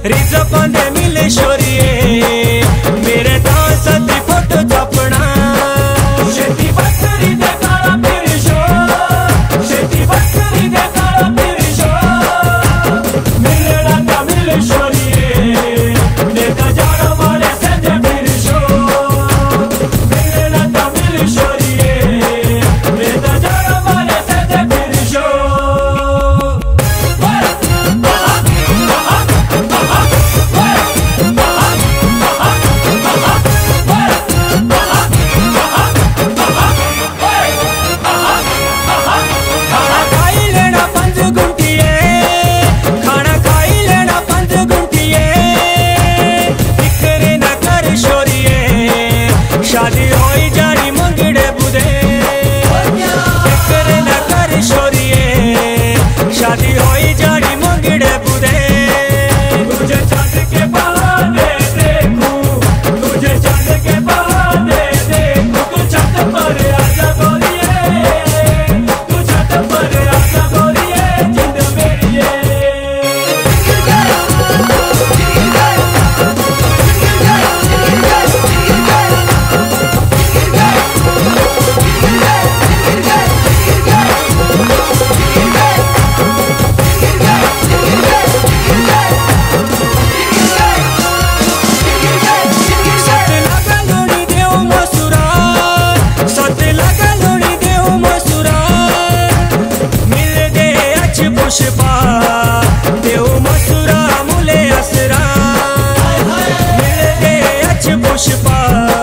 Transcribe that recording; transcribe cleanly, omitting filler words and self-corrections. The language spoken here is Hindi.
रिज पांदे मिले शोरिए मेरे दास दी फोटो छापना शेती बकरी दे काला पिरशो शेती बकरी दे काला पिरशो मिले ना मिले शोरिए नेता जाना वाले संजय पिरशो मिले ना मिले शोरिए नेता जाना वाले संजय पिरशो शादी होई जानी मंगड़े बुदे फिक्र न कर शोरिए शादी होई जानी मंगड़े बुदे तुझे चंद के बहाने देखूं तुझे चंद के बहाने देखूं तू छत पर आजा गोरिए तू छत पर आजा गोरिए जिंद मेरी पुष्पा देव मसुरा मुले असरा मिल गए अच्छ पुष्पा